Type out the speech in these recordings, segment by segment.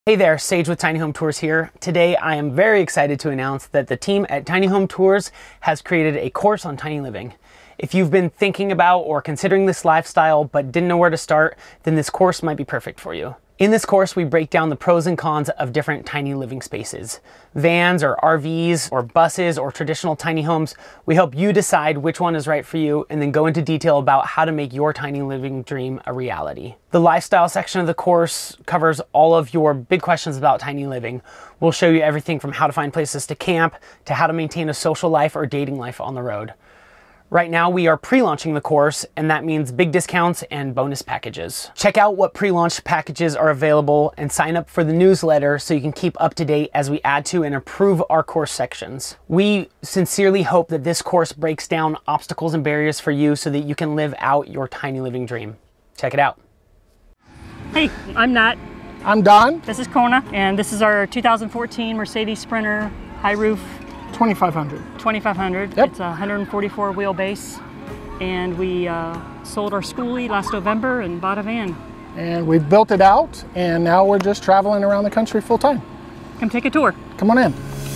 Hey there, Sage with Tiny Home Tours here. Today I am very excited to announce that the team at Tiny Home Tours has created a course on tiny living. If you've been thinking about or considering this lifestyle but didn't know where to start, then this course might be perfect for you. In this course, we break down the pros and cons of different tiny living spaces. Vans or RVs or buses or traditional tiny homes. We help you decide which one is right for you and then go into detail about how to make your tiny living dream a reality. The lifestyle section of the course covers all of your big questions about tiny living. We'll show you everything from how to find places to camp to how to maintain a social life or dating life on the road. Right now we are pre-launching the course, and that means big discounts and bonus packages. Check out what pre-launch packages are available and sign up for the newsletter so you can keep up to date as we add to and improve our course sections. We sincerely hope that this course breaks down obstacles and barriers for you so that you can live out your tiny living dream. Check it out. Hey, I'm Nat. I'm Don. This is Kona, and this is our 2014 Mercedes Sprinter high roof 2500. 2500. Yep. It's a 144 wheelbase, and we sold our schoolie last November and bought a van. And we built it out, and now we're just traveling around the country full time. Come take a tour. Come on in.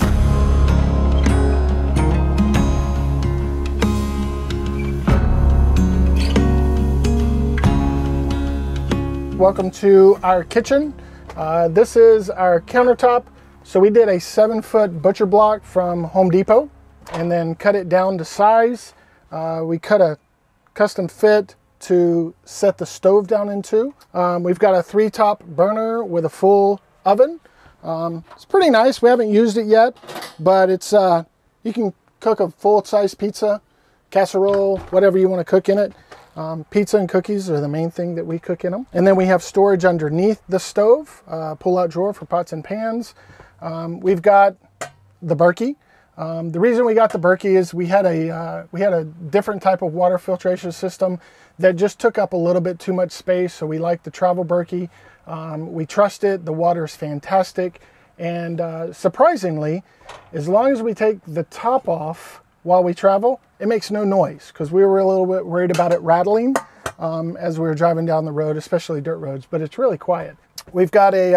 Welcome to our kitchen. This is our countertop. So we did a 7-foot butcher block from Home Depot and then cut it down to size. We cut a custom fit to set the stove down into. We've got a 3-top burner with a full oven. It's pretty nice. We haven't used it yet, but it's you can cook a full-size pizza, casserole, whatever you want to cook in it. Pizza and cookies are the main thing that we cook in them. And then we have storage underneath the stove, pull-out drawer for pots and pans. We've got the Berkey. The reason we got the Berkey is we had a different type of water filtration system that just took up a little bit too much space, so we like the travel Berkey. We trust it. The water is fantastic, and surprisingly, as long as we take the top off while we travel, it makes no noise, because we were a little bit worried about it rattling as we were driving down the road, especially dirt roads, but it's really quiet. We've got a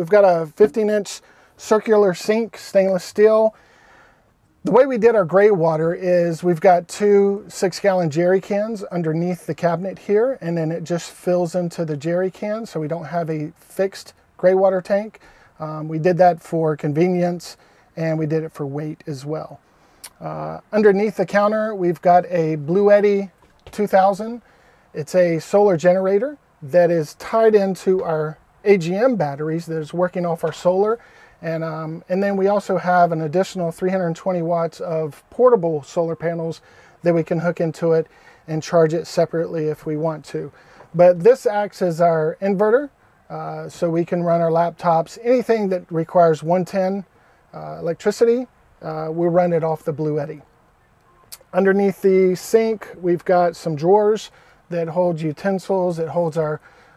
15-inch circular sink, stainless steel. The way we did our gray water is we've got 2 6-gallon jerry cans underneath the cabinet here, and then it just fills into the jerry can, so we don't have a fixed gray water tank. We did that for convenience, and we did it for weight as well. Underneath the counter, we've got a Bluetti 2000. It's a solar generator that is tied into our AGM batteries that is working off our solar. And then we also have an additional 320 watts of portable solar panels that we can hook into it and charge it separately if we want to. But this acts as our inverter, so we can run our laptops. Anything that requires 110 electricity, we run it off the Bluetti. Underneath the sink, we've got some drawers that hold utensils. It holds our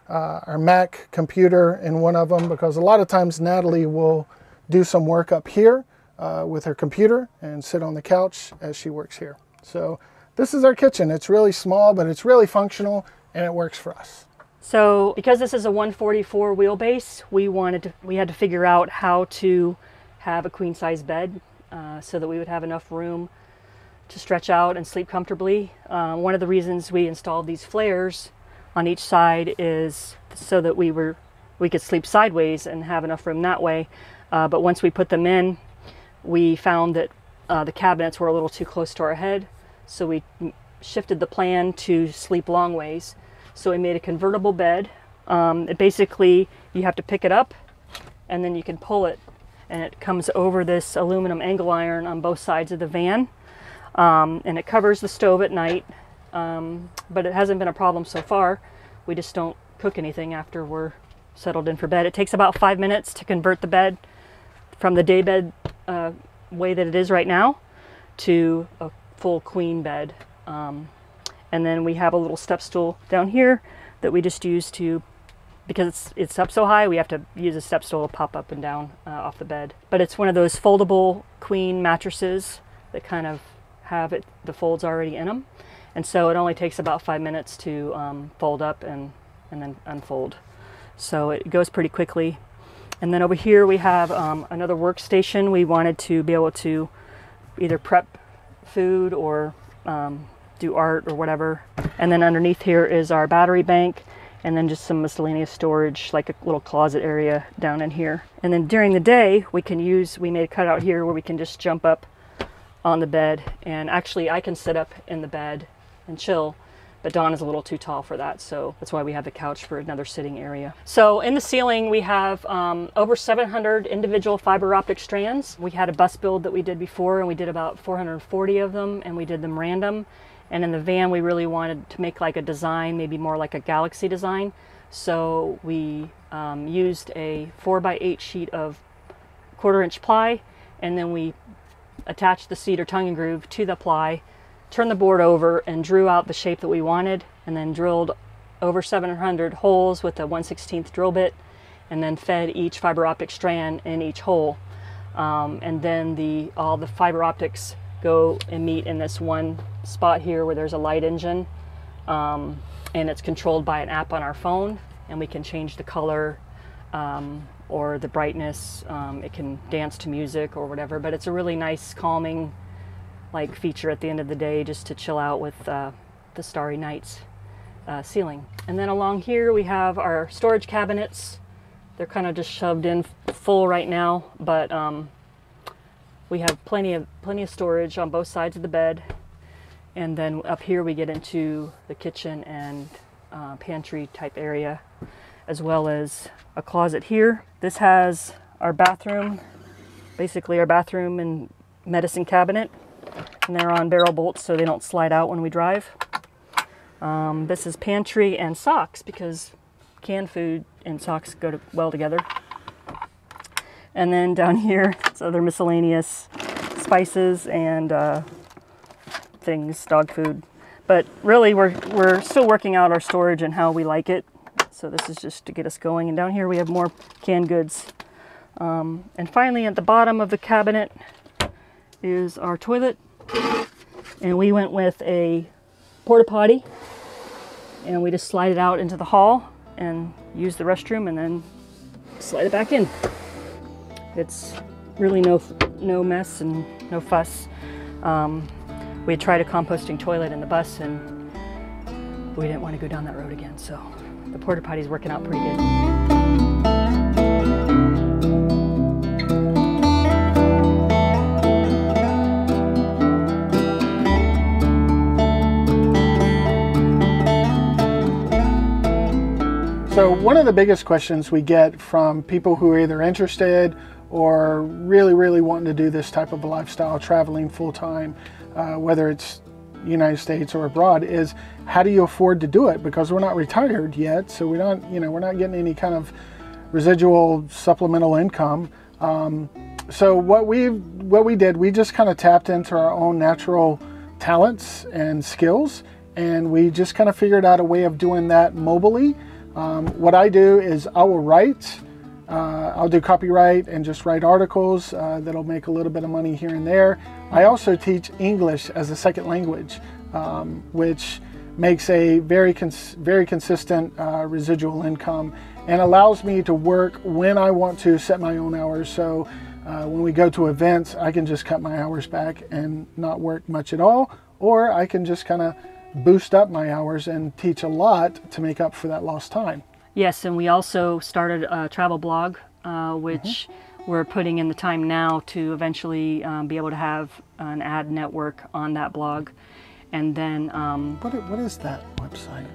Mac computer in one of them, because a lot of times Natalie will do some work up here with her computer and sit on the couch as she works here. So this is our kitchen. It's really small, but it's really functional, and it works for us. So because this is a 144 wheelbase, we had to figure out how to have a queen size bed so that we would have enough room to stretch out and sleep comfortably. One of the reasons we installed these flares on each side is so that we could sleep sideways and have enough room that way. But once we put them in, we found that the cabinets were a little too close to our head, so we shifted the plan to sleep long ways. So we made a convertible bed. Basically, you have to pick it up, and then you can pull it, and it comes over this aluminum angle iron on both sides of the van, and it covers the stove at night. But it hasn't been a problem so far. We just don't cook anything after we're settled in for bed. It takes about 5 minutes to convert the bed from the day bed way that it is right now to a full queen bed. And then we have a little step stool down here that we just use to, because it's up so high, we have to use a step stool to pop up and down off the bed. But it's one of those foldable queen mattresses that kind of have the folds already in them. And so it only takes about 5 minutes to fold up and then unfold. So it goes pretty quickly. And then over here we have another workstation. We wanted to be able to either prep food or do art or whatever. And then underneath here is our battery bank, and then just some miscellaneous storage, like a little closet area down in here. And then during the day, we made a cutout here where we can just jump up on the bed. And actually I can sit up in the bed and chill, but Don is a little too tall for that, so that's why we have the couch for another sitting area. So in the ceiling we have over 700 individual fiber optic strands. We had a bus build that we did before, and we did about 440 of them, and we did them random. And in the van we really wanted to make like a design, maybe more like a galaxy design. So we used a 4x8 sheet of 1/4-inch ply, and then we attached the cedar tongue and groove to the ply, turned the board over and drew out the shape that we wanted, and then drilled over 700 holes with a 1/16 drill bit, and then fed each fiber optic strand in each hole. And then all the fiber optics go and meet in this one spot here where there's a light engine, and it's controlled by an app on our phone, and we can change the color or the brightness. It can dance to music or whatever, but it's a really nice calming like feature at the end of the day, just to chill out with the Starry Nights ceiling. And then along here we have our storage cabinets. They're kind of just shoved in full right now, but we have plenty of storage on both sides of the bed. And then up here we get into the kitchen and pantry type area, as well as a closet here. This has our bathroom, basically our bathroom and medicine cabinet. And they're on barrel bolts so they don't slide out when we drive. This is pantry and socks, because canned food and socks go well together. And then down here, it's other miscellaneous spices and things, dog food. But really, we're still working out our storage and how we like it. So this is just to get us going. And down here we have more canned goods. And finally, at the bottom of the cabinet is our toilet. And we went with a porta-potty, and we just slide it out into the hall and use the restroom and then slide it back in. It's really no mess and no fuss. We had tried a composting toilet in the bus, and we didn't want to go down that road again, so the porta-potty's working out pretty good. So one of the biggest questions we get from people who are either interested or really wanting to do this type of a lifestyle, traveling full-time, whether it's United States or abroad, is how do you afford to do it? Because we're not retired yet, so we're not getting any kind of residual supplemental income. So what we did, we just kind of tapped into our own natural talents and skills, and we just kind of figured out a way of doing that mobily. What I do is I will write, I'll do copyright and just write articles that'll make a little bit of money here and there. I also teach English as a second language, which makes a very consistent residual income and allows me to work when I want to, set my own hours. So when we go to events, I can just cut my hours back and not work much at all, or I can just kind of boost up my hours and teach a lot to make up for that lost time. Yes, and we also started a travel blog, which we're putting in the time now to eventually be able to have an ad network on that blog. And then what is that website?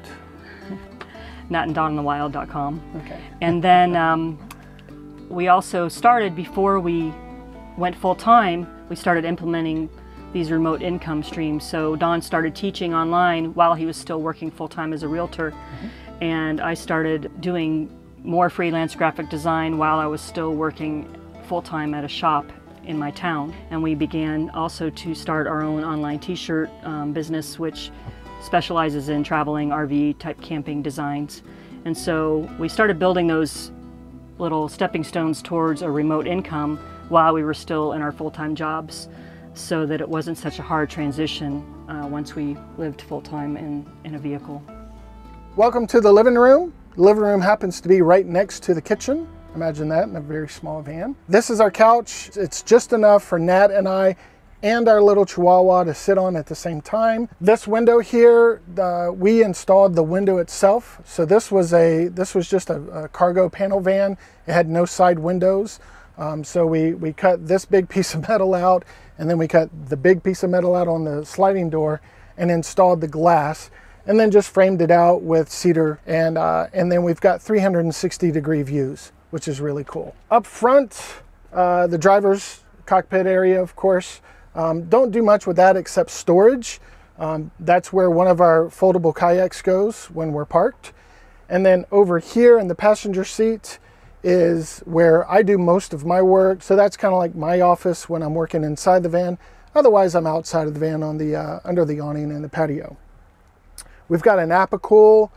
natanddoninthewild.com. Okay. And then we also started, before we went full-time, we started implementing these remote income streams. So Don started teaching online while he was still working full-time as a realtor. And I started doing more freelance graphic design while I was still working full-time at a shop in my town. And we began also to start our own online t-shirt business, which specializes in traveling RV type camping designs. And so we started building those little stepping stones towards a remote income while we were still in our full-time jobs, so that it wasn't such a hard transition once we lived full-time in a vehicle. Welcome to the living room. The living room happens to be right next to the kitchen. Imagine that in a very small van. This is our couch. It's just enough for Nat and I and our little Chihuahua to sit on at the same time. This window here, we installed the window itself. So this was just a cargo panel van. It had no side windows. So we cut this big piece of metal out, and then we cut the big piece of metal out on the sliding door and installed the glass, and then just framed it out with cedar. And then we've got 360-degree views, which is really cool. Up front, the driver's cockpit area, of course. Don't do much with that except storage. That's where one of our foldable kayaks goes when we're parked. And then over here in the passenger seat is where I do most of my work. So that's kind of like my office when I'm working inside the van. Otherwise, I'm outside of the van on the under the awning in the patio. We've got an Apicool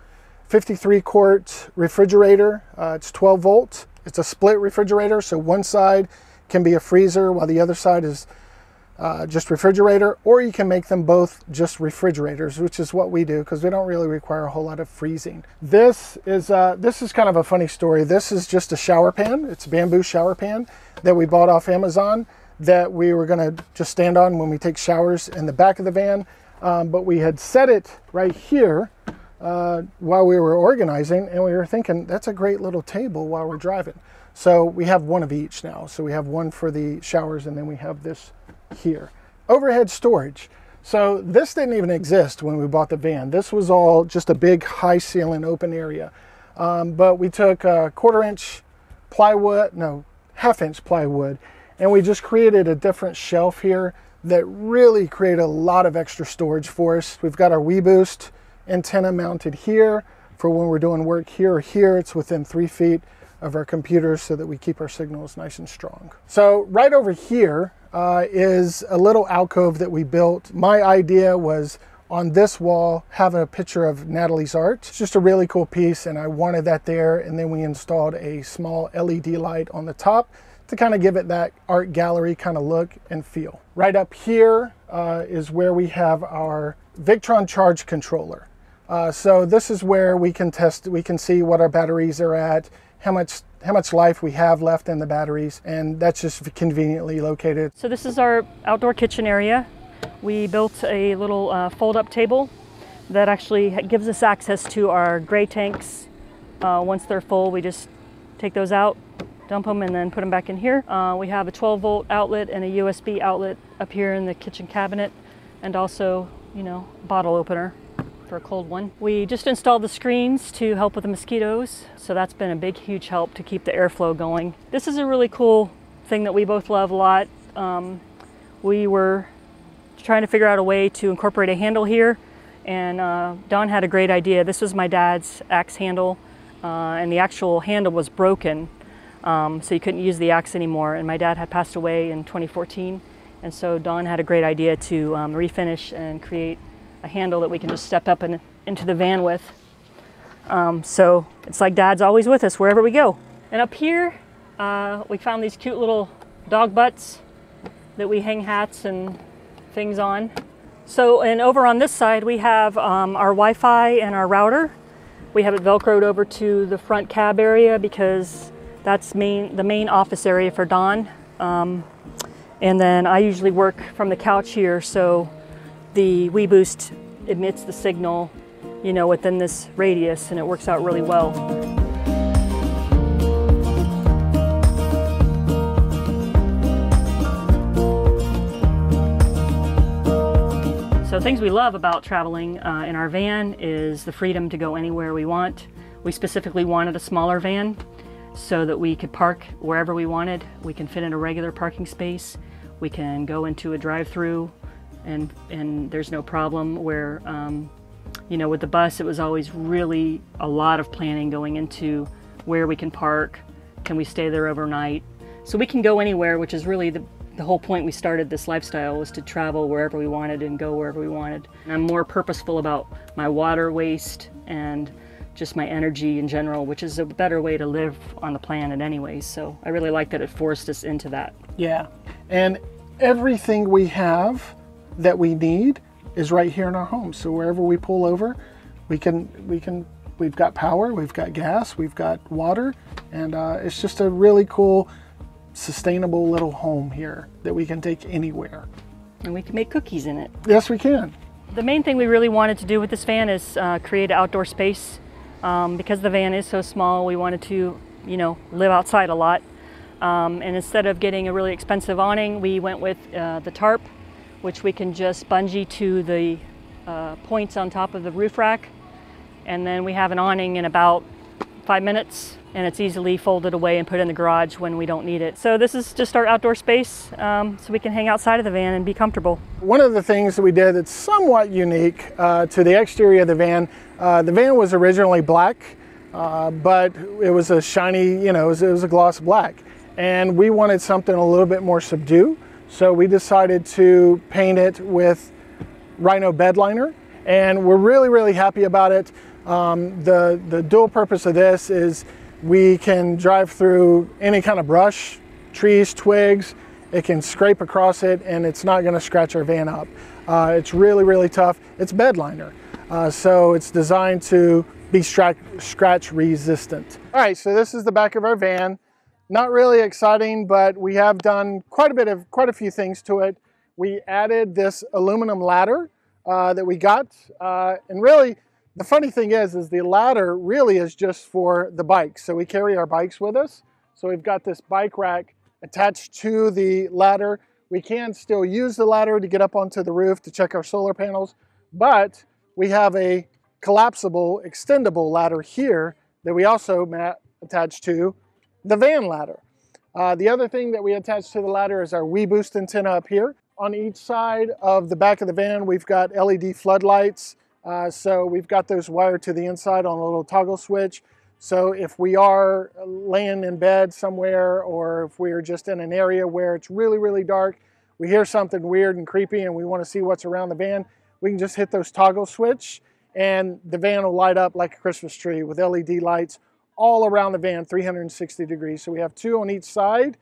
53-quart refrigerator. It's 12 volts. It's a split refrigerator, so one side can be a freezer while the other side is just refrigerator, or you can make them both just refrigerators, which is what we do because we don't really require a whole lot of freezing. This is kind of a funny story. This is just a shower pan. It's a bamboo shower pan that we bought off Amazon that we were going to just stand on when we take showers in the back of the van. But we had set it right here while we were organizing, and we were thinking that's a great little table while we're driving. So we have one of each now. So we have one for the showers, and then we have this here. Overhead storage. So this didn't even exist when we bought the van. This was all just a big high ceiling open area. But we took a 1/4-inch plywood, no, 1/2-inch plywood, and we just created a different shelf here that really created a lot of extra storage for us. We've got our WeBoost antenna mounted here for when we're doing work here or here. It's within 3 feet of our computers so that we keep our signals nice and strong. So right over here is a little alcove that we built. My idea was on this wall having a picture of Natalie's art. It's just a really cool piece, and I wanted that there. And then we installed a small LED light on the top to kind of give it that art gallery kind of look and feel. Right up here is where we have our Victron charge controller. So this is where we can test, we can see what our batteries are at, how much life we have left in the batteries, and that's just conveniently located. So this is our outdoor kitchen area. We built a little fold-up table that actually gives us access to our gray tanks. Once they're full, we just take those out, dump them, and then put them back in here. We have a 12-volt outlet and a USB outlet up here in the kitchen cabinet, and also, you know, bottle opener for a cold one. We just installed the screens to help with the mosquitoes, so that's been a big, huge help to keep the airflow going. This is a really cool thing that we both love a lot. We were trying to figure out a way to incorporate a handle here, and Don had a great idea. This was my dad's axe handle, and the actual handle was broken, so you couldn't use the axe anymore, and my dad had passed away in 2014, and so Don had a great idea to refinish and create a handle that we can just step up into the van with. So it's like Dad's always with us wherever we go. And up here, we found these cute little dog butts that we hang hats and things on. So, and over on this side, we have our Wi-Fi and our router. We have it Velcroed over to the front cab area because that's the main office area for Don. And then I usually work from the couch here, so the WeBoost emits the signal, you know, within this radius, and it works out really well. So things we love about traveling in our van is the freedom to go anywhere we want. We specifically wanted a smaller van so that we could park wherever we wanted. We can fit in a regular parking space. We can go into a drive-through and there's no problem where, you know, with the bus, it was always really a lot of planning going into where we can park, can we stay there overnight. So we can go anywhere, which is really the whole point we started this lifestyle, was to travel wherever we wanted and go wherever we wanted. And I'm more purposeful about my water waste and just my energy in general, which is a better way to live on the planet anyways. So I really like that it forced us into that. Yeah, and everything we have that we need is right here in our home. So wherever we pull over, we've got power, we've got gas, we've got water, And it's just a really cool, sustainable little home here that we can take anywhere. And we can make cookies in it. Yes, we can. The main thing we really wanted to do with this van is create an outdoor space. Because the van is so small, we wanted to, you know, live outside a lot. And instead of getting a really expensive awning, we went with the tarp, which we can just bungee to the points on top of the roof rack. And then we have an awning in about 5 minutes, and it's easily folded away and put in the garage when we don't need it. So this is just our outdoor space, so we can hang outside of the van and be comfortable. One of the things that we did that's somewhat unique to the exterior of the van was originally black, but it was a shiny, you know, it was a gloss black. And we wanted something a little bit more subdued, so we decided to paint it with Rhino bed liner, and we're really, really happy about it. The dual purpose of this is we can drive through any kind of brush, trees, twigs. It can scrape across it and it's not going to scratch our van up. It's really, really tough. It's bed liner, so it's designed to be scratch resistant. All right, so this is the back of our van. Not really exciting, but we have done quite a few things to it. We added this aluminum ladder that we got, and really, the funny thing is the ladder really is just for the bikes. So we carry our bikes with us. So we've got this bike rack attached to the ladder. We can still use the ladder to get up onto the roof to check our solar panels, but we have a collapsible, extendable ladder here that we also attach to the van ladder. The other thing that we attach to the ladder is our WeBoost antenna up here. On each side of the back of the van, we've got LED floodlights. So we've got those wired to the inside on a little toggle switch. So if we are laying in bed somewhere, or if we're just in an area where it's really, really dark, we hear something weird and creepy and we want to see what's around the van, we can just hit those toggle switch and the van will light up like a Christmas tree with LED lights all around the van, 360 degrees. So we have two on each side,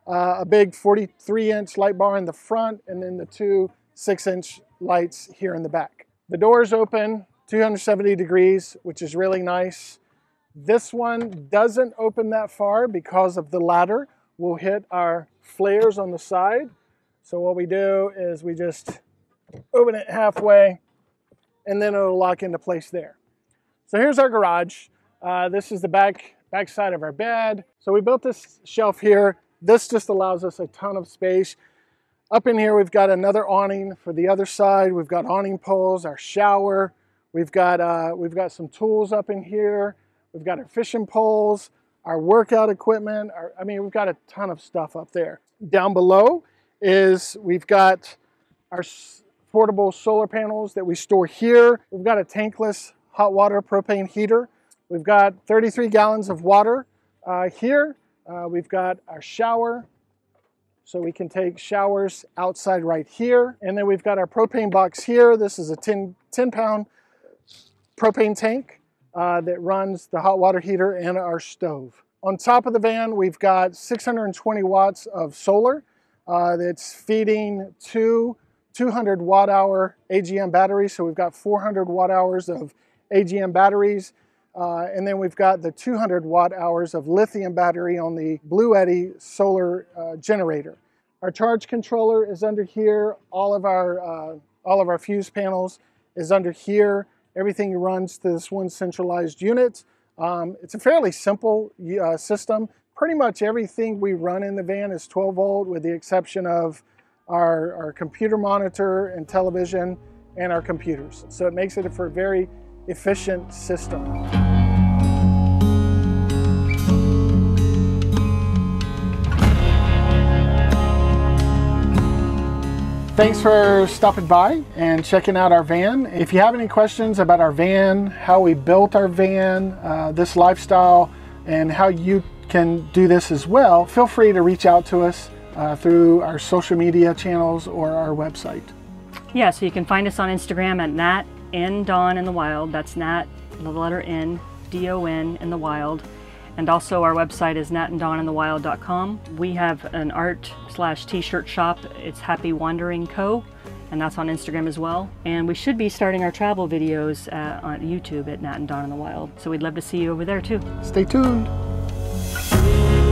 a big 43-inch light bar in the front, and then the two 6-inch lights here in the back. The doors open 270 degrees, which is really nice. This one doesn't open that far because of the ladder. We'll hit our flares on the side. So what we do is we just open it halfway and then it'll lock into place there. So here's our garage. This is the back side of our bed. So we built this shelf here. This just allows us a ton of space. Up in here, we've got another awning for the other side. We've got awning poles, our shower. We've got some tools up in here. We've got our fishing poles, our workout equipment. We've got a ton of stuff up there. Down below is we've got our portable solar panels that we store here. We've got a tankless hot water propane heater. We've got 33 gallons of water here. We've got our shower, so we can take showers outside right here. And then we've got our propane box here. This is a 10-pound propane tank that runs the hot water heater and our stove. On top of the van, we've got 620 watts of solar that's feeding two 200 watt hour AGM batteries. So we've got 400 watt hours of AGM batteries. And then we've got the 200 watt hours of lithium battery on the Blue Eddy solar generator. Our charge controller is under here. All of our fuse panels is under here. Everything runs to this one centralized unit. It's a fairly simple system. Pretty much everything we run in the van is 12 volt with the exception of our computer monitor and television and our computers. So it makes it for a very efficient system. Thanks for stopping by and checking out our van. If you have any questions about our van, how we built our van, this lifestyle, and how you can do this as well, feel free to reach out to us through our social media channels or our website. Yeah, so you can find us on Instagram at Nat and Don in the Wild. That's Nat, the letter N, D-O-N in the Wild. And also our website is natanddoninthewild.com. We have an art/t-shirt shop. It's Happy Wandering Co. And that's on Instagram as well. And we should be starting our travel videos on YouTube at Nat and Don in the Wild. So we'd love to see you over there too. Stay tuned. much.